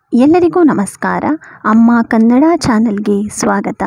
ಎಲ್ಲರಿಗೂ ನಮಸ್ಕಾರ. ಅಮ್ಮ ಕನ್ನಡ ಚಾನಲ್ಗೆ ಸ್ವಾಗತ.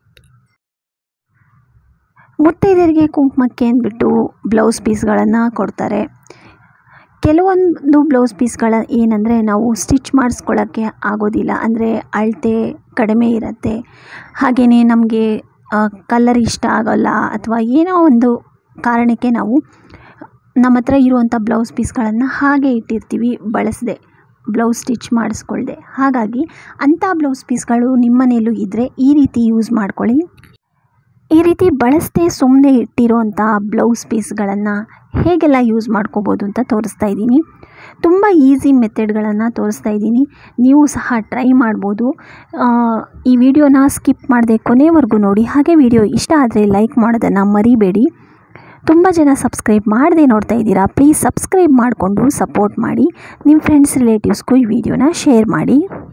ಮುತ್ತೈದೆಯರಿಗೆ ಕುಂಕುಮಕ್ಕೆ ಅಂದ್ಬಿಟ್ಟು ಬ್ಲೌಸ್ ಪೀಸ್ಗಳನ್ನು ಕೊಡ್ತಾರೆ. ಕೆಲವೊಂದು ಬ್ಲೌಸ್ ಪೀಸ್ಗಳ ಏನಂದರೆ ನಾವು ಸ್ಟಿಚ್ ಮಾಡಿಸ್ಕೊಳ್ಳೋಕ್ಕೆ ಆಗೋದಿಲ್ಲ, ಅಂದರೆ ಅಳತೆ ಕಡಿಮೆ ಇರುತ್ತೆ. ಹಾಗೆಯೇ ನಮಗೆ ಕಲರ್ ಇಷ್ಟ ಆಗೋಲ್ಲ, ಅಥವಾ ಏನೋ ಒಂದು ಕಾರಣಕ್ಕೆ ನಾವು ನಮ್ಮ ಹತ್ರ ಇರುವಂಥ ಬ್ಲೌಸ್ ಪೀಸ್ಗಳನ್ನು ಹಾಗೆ ಇಟ್ಟಿರ್ತೀವಿ, ಬಳಸದೆ, ಬ್ಲೌಸ್ ಸ್ಟಿಚ್ ಮಾಡಿಸ್ಕೊಳ್ದೆ. ಹಾಗಾಗಿ ಅಂಥ ಬ್ಲೌಸ್ ಪೀಸ್ಗಳು ನಿಮ್ಮ ಮನೆಯಲ್ಲೂ ಇದ್ದರೆ ಈ ರೀತಿ ಯೂಸ್ ಮಾಡ್ಕೊಳ್ಳಿ. ಈ ರೀತಿ ಬಳಸದೆ ಸುಮ್ಮನೆ ಇಟ್ಟಿರೋಂಥ ಬ್ಲೌಸ್ ಪೀಸ್ಗಳನ್ನು ಹೇಗೆಲ್ಲ ಯೂಸ್ ಮಾಡ್ಕೋಬೋದು ಅಂತ ತೋರಿಸ್ತಾ ಇದ್ದೀನಿ. ತುಂಬ ಈಸಿ ಮೆಥಡ್ಗಳನ್ನು ತೋರಿಸ್ತಾ ಇದ್ದೀನಿ, ನೀವು ಸಹ ಟ್ರೈ ಮಾಡ್ಬೋದು. ಈ ವಿಡಿಯೋನ ಸ್ಕಿಪ್ ಮಾಡದೆ ಕೊನೆವರೆಗೂ ನೋಡಿ. ಹಾಗೆ ವಿಡಿಯೋ ಇಷ್ಟ ಆದರೆ ಲೈಕ್ ಮಾಡೋದನ್ನು ಮರಿಬೇಡಿ. ತುಂಬ ಜನ ಸಬ್ಸ್ಕ್ರೈಬ್ ಮಾಡದೆ ನೋಡ್ತಾ ಇದ್ದೀರಾ, ಪ್ಲೀಸ್ ಸಬ್ಸ್ಕ್ರೈಬ್ ಮಾಡಿಕೊಂಡು ಸಪೋರ್ಟ್ ಮಾಡಿ. ನಿಮ್ಮ ಫ್ರೆಂಡ್ಸ್ ರಿಲೇಟಿವ್ಸ್ಗೂ ಈ ವಿಡಿಯೋನ ಶೇರ್ ಮಾಡಿ.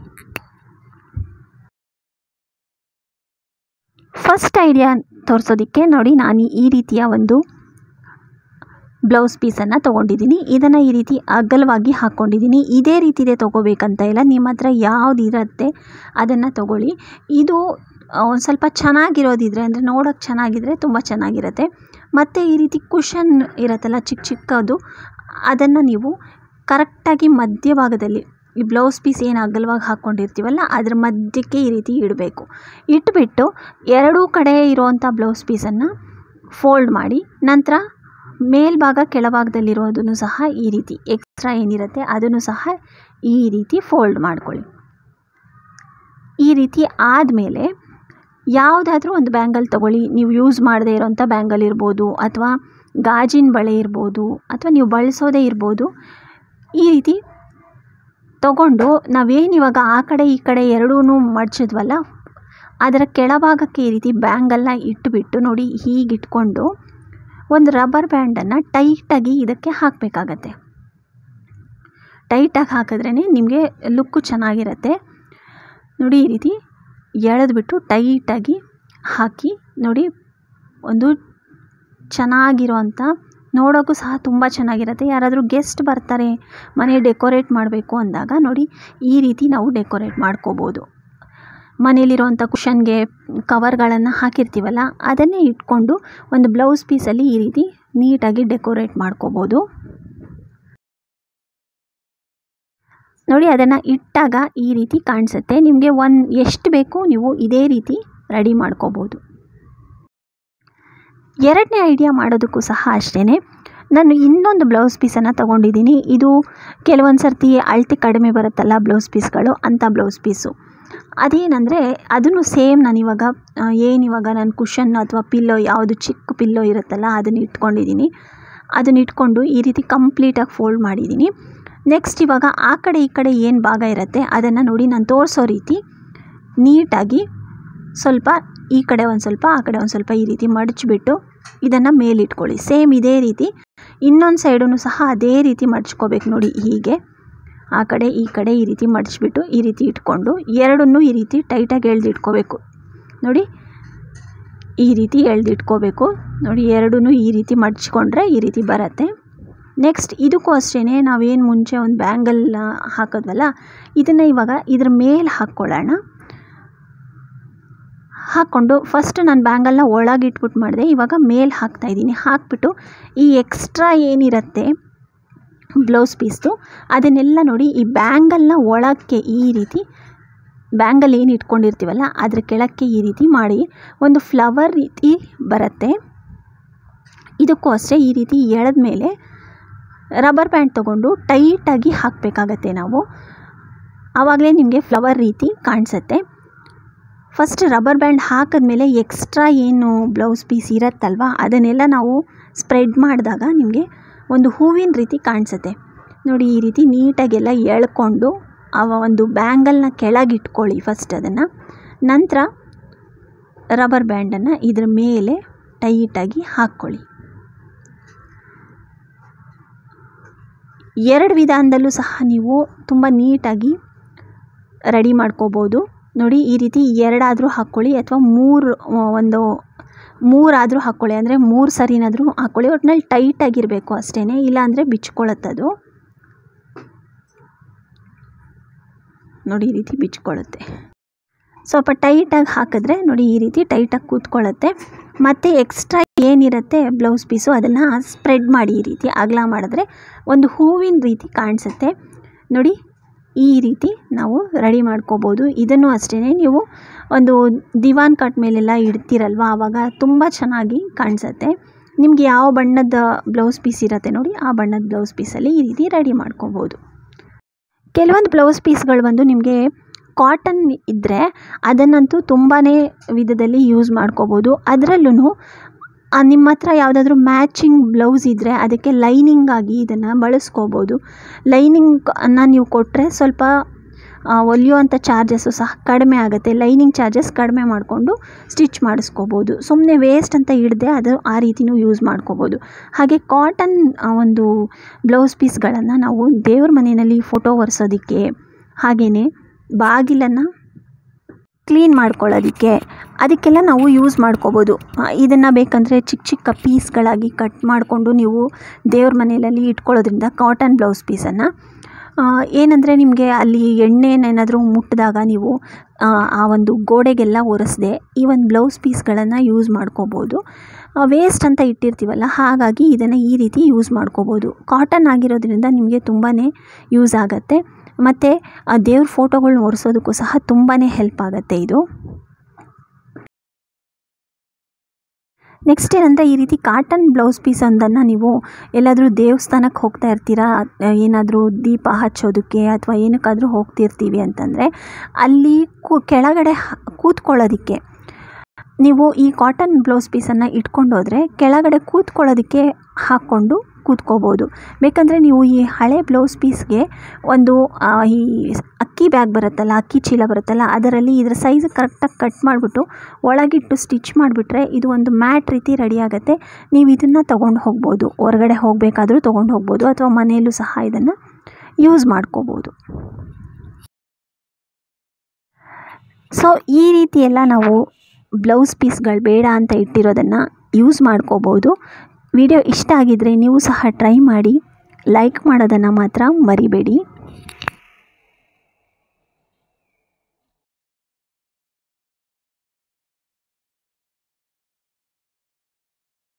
ಫಸ್ಟ್ ಐಡಿಯಾ ತೋರಿಸೋದಕ್ಕೆ ನೋಡಿ, ನಾನು ಈ ರೀತಿಯ ಒಂದು ಬ್ಲೌಸ್ ಪೀಸನ್ನು ತೊಗೊಂಡಿದ್ದೀನಿ. ಇದನ್ನು ಈ ರೀತಿ ಅಗಲವಾಗಿ ಹಾಕ್ಕೊಂಡಿದ್ದೀನಿ. ಇದೇ ರೀತಿಯೇ ತೊಗೋಬೇಕಂತ ಇಲ್ಲ, ನಿಮ್ಮ ಹತ್ರ ಯಾವ್ದು ಇರುತ್ತೆ ಅದನ್ನು ತೊಗೊಳ್ಳಿ. ಇದು ಒಂದು ಸ್ವಲ್ಪ ಚೆನ್ನಾಗಿರೋದಿದ್ರೆ, ಅಂದರೆ ನೋಡೋಕ್ಕೆ ಚೆನ್ನಾಗಿದ್ರೆ ತುಂಬ ಚೆನ್ನಾಗಿರುತ್ತೆ. ಮತ್ತು ಈ ರೀತಿ ಕುಷನ್ ಇರುತ್ತಲ್ಲ ಚಿಕ್ಕ ಚಿಕ್ಕದು, ಅದನ್ನು ನೀವು ಕರೆಕ್ಟಾಗಿ ಮಧ್ಯಭಾಗದಲ್ಲಿ, ಈ ಬ್ಲೌಸ್ ಪೀಸ್ ಏನು ಅಗಲವಾಗಿ ಹಾಕ್ಕೊಂಡಿರ್ತೀವಲ್ಲ ಅದ್ರ ಮಧ್ಯಕ್ಕೆ ಈ ರೀತಿ ಇಡಬೇಕು. ಇಟ್ಬಿಟ್ಟು ಎರಡೂ ಕಡೆ ಇರೋವಂಥ ಬ್ಲೌಸ್ ಪೀಸನ್ನು ಫೋಲ್ಡ್ ಮಾಡಿ, ನಂತರ ಮೇಲ್ಭಾಗ ಕೆಳಭಾಗದಲ್ಲಿರೋದನ್ನು ಸಹ ಈ ರೀತಿ ಎಕ್ಸ್ಟ್ರಾ ಏನಿರುತ್ತೆ ಅದನ್ನು ಸಹ ಈ ರೀತಿ ಫೋಲ್ಡ್ ಮಾಡ್ಕೊಳ್ಳಿ. ಈ ರೀತಿ ಆದಮೇಲೆ ಯಾವುದಾದ್ರೂ ಒಂದು ಬ್ಯಾಂಗಲ್ ತೊಗೊಳ್ಳಿ. ನೀವು ಯೂಸ್ ಮಾಡದೇ ಇರೋಂಥ ಬ್ಯಾಂಗಲ್ ಇರ್ಬೋದು, ಅಥವಾ ಗಾಜಿನ ಬಳೆ ಇರ್ಬೋದು, ಅಥವಾ ನೀವು ಬಳಸೋದೇ ಇರ್ಬೋದು. ಈ ರೀತಿ ತೊಗೊಂಡು ನಾವೇನಿವಾಗ ಆ ಕಡೆ ಈ ಕಡೆ ಎರಡೂ ಮಡ್ಚಿದ್ವಲ್ಲ, ಅದರ ಕೆಳಭಾಗಕ್ಕೆ ಈ ರೀತಿ ಬ್ಯಾಂಗಲ್ನ ಇಟ್ಟುಬಿಟ್ಟು ನೋಡಿ, ಹೀಗಿಟ್ಕೊಂಡು ಒಂದು ರಬ್ಬರ್ ಬ್ಯಾಂಡನ್ನು ಟೈಟಾಗಿ ಇದಕ್ಕೆ ಹಾಕಬೇಕಾಗತ್ತೆ. ಟೈಟಾಗಿ ಹಾಕಿದ್ರೇ ನಿಮಗೆ ಲುಕ್ಕು ಚೆನ್ನಾಗಿರುತ್ತೆ. ನೋಡಿ, ಈ ರೀತಿ ಎಳೆದ್ಬಿಟ್ಟು ಟೈಟಾಗಿ ಹಾಕಿ ನೋಡಿ. ಒಂದು ಚೆನ್ನಾಗಿರೋಂಥ, ನೋಡೋಕ್ಕೂ ಸಹ ತುಂಬ ಚೆನ್ನಾಗಿರುತ್ತೆ. ಯಾರಾದರೂ ಗೆಸ್ಟ್ ಬರ್ತಾರೆ, ಮನೆ ಡೆಕೋರೇಟ್ ಮಾಡಬೇಕು ಅಂದಾಗ ನೋಡಿ, ಈ ರೀತಿ ನಾವು ಡೆಕೋರೇಟ್ ಮಾಡ್ಕೋಬೋದು. ಮನೇಲಿರೋಂಥ ಕುಷನ್ಗೆ ಕವರ್ಗಳನ್ನು ಹಾಕಿರ್ತೀವಲ್ಲ, ಅದನ್ನೇ ಇಟ್ಕೊಂಡು ಒಂದು ಬ್ಲೌಸ್ ಪೀಸಲ್ಲಿ ಈ ರೀತಿ ನೀಟಾಗಿ ಡೆಕೋರೇಟ್ ಮಾಡ್ಕೋಬೋದು. ನೋಡಿ, ಅದನ್ನು ಇಟ್ಟಾಗ ಈ ರೀತಿ ಕಾಣಿಸುತ್ತೆ. ನಿಮಗೆ ಎಷ್ಟು ಬೇಕು ನೀವು ಇದೇ ರೀತಿ ರೆಡಿ ಮಾಡ್ಕೋಬೋದು. ಎರಡನೇ ಐಡಿಯಾ ಮಾಡೋದಕ್ಕೂ ಸಹ ಅಷ್ಟೇ. ನಾನು ಇನ್ನೊಂದು ಬ್ಲೌಸ್ ಪೀಸನ್ನು ತೊಗೊಂಡಿದ್ದೀನಿ. ಇದು ಕೆಲವೊಂದು ಸರ್ತಿ ಅಳತೆ ಕಡಿಮೆ ಬರುತ್ತಲ್ಲ ಬ್ಲೌಸ್ ಪೀಸ್ಗಳು, ಅಂಥ ಬ್ಲೌಸ್ ಪೀಸು. ಅದೇನೆಂದರೆ ಅದನ್ನು ಸೇಮ್ ನಾನಿವಾಗ ನಾನು ಕುಷನ್ ಅಥವಾ ಪಿಲ್ಲೋ, ಯಾವುದು ಚಿಕ್ಕ ಪಿಲ್ಲೋ ಇರುತ್ತಲ್ಲ ಅದನ್ನು ಇಟ್ಕೊಂಡಿದ್ದೀನಿ. ಅದನ್ನು ಇಟ್ಕೊಂಡು ಈ ರೀತಿ ಕಂಪ್ಲೀಟಾಗಿ ಫೋಲ್ಡ್ ಮಾಡಿದ್ದೀನಿ. ನೆಕ್ಸ್ಟ್ ಇವಾಗ ಆ ಕಡೆ ಈ ಕಡೆ ಏನು ಭಾಗ ಇರುತ್ತೆ ಅದನ್ನು ನೋಡಿ, ನಾನು ತೋರಿಸೋ ರೀತಿ ನೀಟಾಗಿ ಸ್ವಲ್ಪ ಈ ಕಡೆ ಒಂದು ಸ್ವಲ್ಪ ಆ ಕಡೆ ಒಂದು ಸ್ವಲ್ಪ ಈ ರೀತಿ ಮಡಚಿಬಿಟ್ಟು ಇದನ್ನು ಮೇಲಿಟ್ಕೊಳ್ಳಿ. ಸೇಮ್ ಇದೇ ರೀತಿ ಇನ್ನೊಂದು ಸೈಡೂ ಸಹ ಅದೇ ರೀತಿ ಮಡ್ಚ್ಕೋಬೇಕು. ನೋಡಿ, ಹೀಗೆ ಆ ಕಡೆ ಈ ಕಡೆ ಈ ರೀತಿ ಮಡಚಿಬಿಟ್ಟು ಈ ರೀತಿ ಇಟ್ಕೊಂಡು ಎರಡನ್ನೂ ಈ ರೀತಿ ಟೈಟಾಗಿ ಎಳೆದಿಟ್ಕೋಬೇಕು. ನೋಡಿ, ಈ ರೀತಿ ಎಳೆದಿಟ್ಕೋಬೇಕು. ನೋಡಿ, ಎರಡನ್ನೂ ಈ ರೀತಿ ಮಡ್ಚ್ಕೊಂಡ್ರೆ ಈ ರೀತಿ ಬರುತ್ತೆ. ನೆಕ್ಸ್ಟ್ ಇದಕ್ಕೂ ಅಷ್ಟೇ, ನಾವೇನು ಮುಂಚೆ ಒಂದು ಬ್ಯಾಂಗಲ್ ಹಾಕೋದ್ವಲ್ಲ, ಇದನ್ನು ಇವಾಗ ಇದ್ರ ಮೇಲೆ ಹಾಕ್ಕೊಳ್ಳೋಣ. ಹಾಕ್ಕೊಂಡು ಫಸ್ಟ್ ನಾನು ಬ್ಯಾಂಗಲ್ನ ಒಳಗೆ ಇಟ್ಬಿಟ್ಟು ಮಾಡಿದೆ, ಇವಾಗ ಮೇಲೆ ಹಾಕ್ತಾಯಿದ್ದೀನಿ. ಹಾಕ್ಬಿಟ್ಟು ಈ ಎಕ್ಸ್ಟ್ರಾ ಏನಿರುತ್ತೆ ಬ್ಲೌಸ್ ಪೀಸ್ದು ಅದನ್ನೆಲ್ಲ ನೋಡಿ, ಈ ಬ್ಯಾಂಗಲ್ನ ಒಳಕ್ಕೆ ಈ ರೀತಿ, ಬ್ಯಾಂಗಲ್ ಏನು ಇಟ್ಕೊಂಡಿರ್ತೀವಲ್ಲ ಅದ್ರ ಕೆಳಕ್ಕೆ ಈ ರೀತಿ ಮಾಡಿ ಒಂದು ಫ್ಲವರ್ ರೀತಿ ಬರುತ್ತೆ. ಇದಕ್ಕೂ ಅಷ್ಟೇ, ಈ ರೀತಿ ಎಳೆದ ಮೇಲೆ ರಬ್ಬರ್ ಬ್ಯಾಂಡ್ ತೊಗೊಂಡು ಟೈಟಾಗಿ ಹಾಕಬೇಕಾಗತ್ತೆ ನಾವು. ಆವಾಗಲೇ ನಿಮಗೆ ಫ್ಲವರ್ ರೀತಿ ಕಾಣಿಸುತ್ತೆ. ಫಸ್ಟ್ ರಬ್ಬರ್ ಬ್ಯಾಂಡ್ ಹಾಕಿದ್ಮೇಲೆ ಎಕ್ಸ್ಟ್ರಾ ಏನು ಬ್ಲೌಸ್ ಪೀಸ್ ಇರುತ್ತಲ್ವ ಅದನ್ನೆಲ್ಲ ನಾವು ಸ್ಪ್ರೆಡ್ ಮಾಡಿದಾಗ ನಿಮಗೆ ಒಂದು ಹೂವಿನ ರೀತಿ ಕಾಣಿಸುತ್ತೆ. ನೋಡಿ, ಈ ರೀತಿ ನೀಟಾಗೆಲ್ಲ ಎಳ್ಕೊಂಡು ಒಂದು ಬ್ಯಾಂಗಲ್ನ ಕೆಳಗಿಟ್ಕೊಳ್ಳಿ ಫಸ್ಟ್ ಅದನ್ನು. ನಂತರ ರಬ್ಬರ್ ಬ್ಯಾಂಡನ್ನು ಇದ್ರ ಮೇಲೆ ಟೈಟಾಗಿ ಹಾಕ್ಕೊಳ್ಳಿ. ಎರಡು ವಿಧಾನದಲ್ಲೂ ಸಹ ನೀವು ತುಂಬ ನೀಟಾಗಿ ರೆಡಿ ಮಾಡ್ಕೋಬೋದು. ನೋಡಿ, ಈ ರೀತಿ ಎರಡಾದರೂ ಹಾಕ್ಕೊಳ್ಳಿ, ಅಥವಾ ಮೂರಾದರೂ ಹಾಕ್ಕೊಳ್ಳಿ, ಅಂದರೆ 3 ಸರಿನಾದರೂ ಹಾಕ್ಕೊಳ್ಳಿ. ಒಟ್ಟಿನಲ್ಲಿ ಟೈಟಾಗಿರಬೇಕು ಅಷ್ಟೇ, ಇಲ್ಲಾಂದರೆ ಬಿಚ್ಕೊಳ್ಳುತ್ತದು. ನೋಡಿ ಈ ರೀತಿ ಬಿಚ್ಕೊಳ್ಳುತ್ತೆ. ಸ್ವಲ್ಪ ಟೈಟಾಗಿ ಹಾಕಿದ್ರೆ ನೋಡಿ ಈ ರೀತಿ ಟೈಟಾಗಿ ಕೂತ್ಕೊಳ್ಳುತ್ತೆ. ಮತ್ತು ಎಕ್ಸ್ಟ್ರಾ ಏನಿರುತ್ತೆ ಬ್ಲೌಸ್ ಪೀಸು ಅದನ್ನು ಸ್ಪ್ರೆಡ್ ಮಾಡಿ ಈ ರೀತಿ ಅಗಲ ಮಾಡಿದ್ರೆ ಒಂದು ಹೂವಿನ ರೀತಿ ಕಾಣಿಸುತ್ತೆ. ನೋಡಿ ಈ ರೀತಿ ನಾವು ರೆಡಿ ಮಾಡ್ಕೋಬೋದು. ಇದನ್ನು ಅಷ್ಟೇ ನೀವು ಒಂದು ದಿವಾನ್ ಕಾಟ್ ಮೇಲೆಲ್ಲ ಇಡ್ತೀರಲ್ವ, ಆವಾಗ ತುಂಬ ಚೆನ್ನಾಗಿ ಕಾಣಿಸುತ್ತೆ. ನಿಮಗೆ ಯಾವ ಬಣ್ಣದ ಬ್ಲೌಸ್ ಪೀಸ್ ಇರುತ್ತೆ ನೋಡಿ ಆ ಬಣ್ಣದ ಬ್ಲೌಸ್ ಪೀಸಲ್ಲಿ ಈ ರೀತಿ ರೆಡಿ ಮಾಡ್ಕೋಬೋದು. ಕೆಲವೊಂದು ಬ್ಲೌಸ್ ಪೀಸ್ಗಳು ಬಂದು ನಿಮಗೆ ಕಾಟನ್ ಇದ್ದರೆ ಅದನ್ನಂತೂ ತುಂಬಾ ವಿಧದಲ್ಲಿ ಯೂಸ್ ಮಾಡ್ಕೋಬೋದು. ಅದರಲ್ಲೂ ನಿಮ್ಮ ಹತ್ರ ಯಾವುದಾದ್ರೂ ಮ್ಯಾಚಿಂಗ್ ಬ್ಲೌಸ್ ಇದ್ದರೆ ಅದಕ್ಕೆ ಲೈನಿಂಗ್ ಆಗಿ ಇದನ್ನು ಬಳಸ್ಕೋಬೋದು. ಲೈನಿಂಗನ್ನು ನೀವು ಕೊಟ್ಟರೆ ಸ್ವಲ್ಪ ಹೊಲಿಯುವಂಥ ಚಾರ್ಜಸ್ಸು ಸಹ ಕಡಿಮೆ ಆಗುತ್ತೆ. ಲೈನಿಂಗ್ ಚಾರ್ಜಸ್ ಕಡಿಮೆ ಮಾಡಿಕೊಂಡು ಸ್ಟಿಚ್ ಮಾಡಿಸ್ಕೋಬೋದು. ಸುಮ್ಮನೆ ವೇಸ್ಟ್ ಅಂತ ಇಡದೆ ಅದು ಆ ರೀತಿಯೂ ಯೂಸ್ ಮಾಡ್ಕೋಬೋದು. ಹಾಗೆ ಕಾಟನ್ ಒಂದು ಬ್ಲೌಸ್ ಪೀಸ್ಗಳನ್ನು ನಾವು ದೇವ್ರ ಮನೆಯಲ್ಲಿ ಫೋಟೋ ಒರೆಸೋದಕ್ಕೆ, ಹಾಗೆಯೇ ಬಾಗಿಲನ್ನು ಕ್ಲೀನ್ ಮಾಡ್ಕೊಳ್ಳೋದಕ್ಕೆ ಅದಕ್ಕೆಲ್ಲ ನಾವು ಯೂಸ್ ಮಾಡ್ಕೋಬೋದು. ಇದನ್ನು ಬೇಕಂದರೆ ಚಿಕ್ಕ ಚಿಕ್ಕ ಪೀಸ್ಗಳಾಗಿ ಕಟ್ ಮಾಡಿಕೊಂಡು ನೀವು ದೇವ್ರ ಮನೆಯಲ್ಲಿ ಇಟ್ಕೊಳ್ಳೋದ್ರಿಂದ ಕಾಟನ್ ಬ್ಲೌಸ್ ಪೀಸನ್ನು ಏನಂದರೆ ನಿಮಗೆ ಅಲ್ಲಿ ಎಣ್ಣೆನೇನಾದರೂ ಮುಟ್ಟಿದಾಗ ನೀವು ಆ ಒಂದು ಗೋಡೆಗೆಲ್ಲ ಒರೆಸದೆ ಈ ಒಂದು ಬ್ಲೌಸ್ ಪೀಸ್ಗಳನ್ನು ಯೂಸ್ ಮಾಡ್ಕೋಬೋದು. ವೇಸ್ಟ್ ಅಂತ ಇಟ್ಟಿರ್ತೀವಲ್ಲ, ಹಾಗಾಗಿ ಇದನ್ನು ಈ ರೀತಿ ಯೂಸ್ ಮಾಡ್ಕೋಬೋದು. ಕಾಟನ್ ಆಗಿರೋದ್ರಿಂದ ನಿಮಗೆ ತುಂಬಾ ಯೂಸ್ ಆಗುತ್ತೆ. ಮತ್ತು ದೇವ್ರ ಫೋಟೋಗಳ್ನ ಒರೆಸೋದಕ್ಕೂ ಸಹ ತುಂಬಾ ಹೆಲ್ಪ್ ಆಗುತ್ತೆ ಇದು. ನೆಕ್ಸ್ಟ್ ಏನಂದರೆ ಈ ರೀತಿ ಕಾಟನ್ ಬ್ಲೌಸ್ ಪೀಸ್ ಒಂದನ್ನು ನೀವು ಎಲ್ಲಾದರೂ ದೇವಸ್ಥಾನಕ್ಕೆ ಹೋಗ್ತಾ ಇರ್ತೀರಾ, ಏನಾದರೂ ದೀಪ ಹಚ್ಚೋದಕ್ಕೆ ಅಥವಾ ಏನಕ್ಕಾದರೂ ಹೋಗ್ತಿರ್ತೀವಿ ಅಂತಂದರೆ ಅಲ್ಲಿ ಕೆಳಗಡೆ ಕೂತ್ಕೊಳ್ಳೋದಕ್ಕೆ ನೀವು ಈ ಕಾಟನ್ ಬ್ಲೌಸ್ ಪೀಸನ್ನು ಇಟ್ಕೊಂಡೋದ್ರೆ ಕೆಳಗಡೆ ಕೂತ್ಕೊಳ್ಳೋದಕ್ಕೆ ಹಾಕ್ಕೊಂಡು ಕೂತ್ಕೋಬೋದು. ಬೇಕಂದರೆ ನೀವು ಈ ಹಳೆ ಬ್ಲೌಸ್ ಪೀಸ್ಗೆ ಒಂದು ಈ ಅಕ್ಕಿ ಬ್ಯಾಗ್ ಬರುತ್ತಲ್ಲ, ಅಕ್ಕಿ ಚೀಲ ಬರುತ್ತಲ್ಲ, ಅದರಲ್ಲಿ ಇದರ ಸೈಜ್ ಕರೆಕ್ಟಾಗಿ ಕಟ್ ಮಾಡಿಬಿಟ್ಟು ಒಳಗಿಟ್ಟು ಸ್ಟಿಚ್ ಮಾಡಿಬಿಟ್ರೆ ಇದು ಒಂದು ಮ್ಯಾಟ್ ರೀತಿ ರೆಡಿ ಆಗುತ್ತೆ. ನೀವು ಇದನ್ನು ತೊಗೊಂಡು ಹೋಗ್ಬೋದು, ಹೊರಗಡೆ ಹೋಗಬೇಕಾದ್ರೂ ತೊಗೊಂಡು ಹೋಗ್ಬೋದು, ಅಥವಾ ಮನೆಯಲ್ಲೂ ಸಹ ಇದನ್ನು ಯೂಸ್ ಮಾಡ್ಕೋಬೋದು. ಸೊ ಈ ರೀತಿ ಎಲ್ಲ ನಾವು ಬ್ಲೌಸ್ ಪೀಸ್ಗಳು ಬೇಡ ಅಂತ ಇಟ್ಟಿರೋದನ್ನು ಯೂಸ್ ಮಾಡ್ಕೋಬೋದು. ವಿಡಿಯೋ ಇಷ್ಟ ಆಗಿದ್ದರೆ ನೀವು ಸಹ ಟ್ರೈ ಮಾಡಿ, ಲೈಕ್ ಮಾಡೋದನ್ನು ಮಾತ್ರ ಮರಿಬೇಡಿ.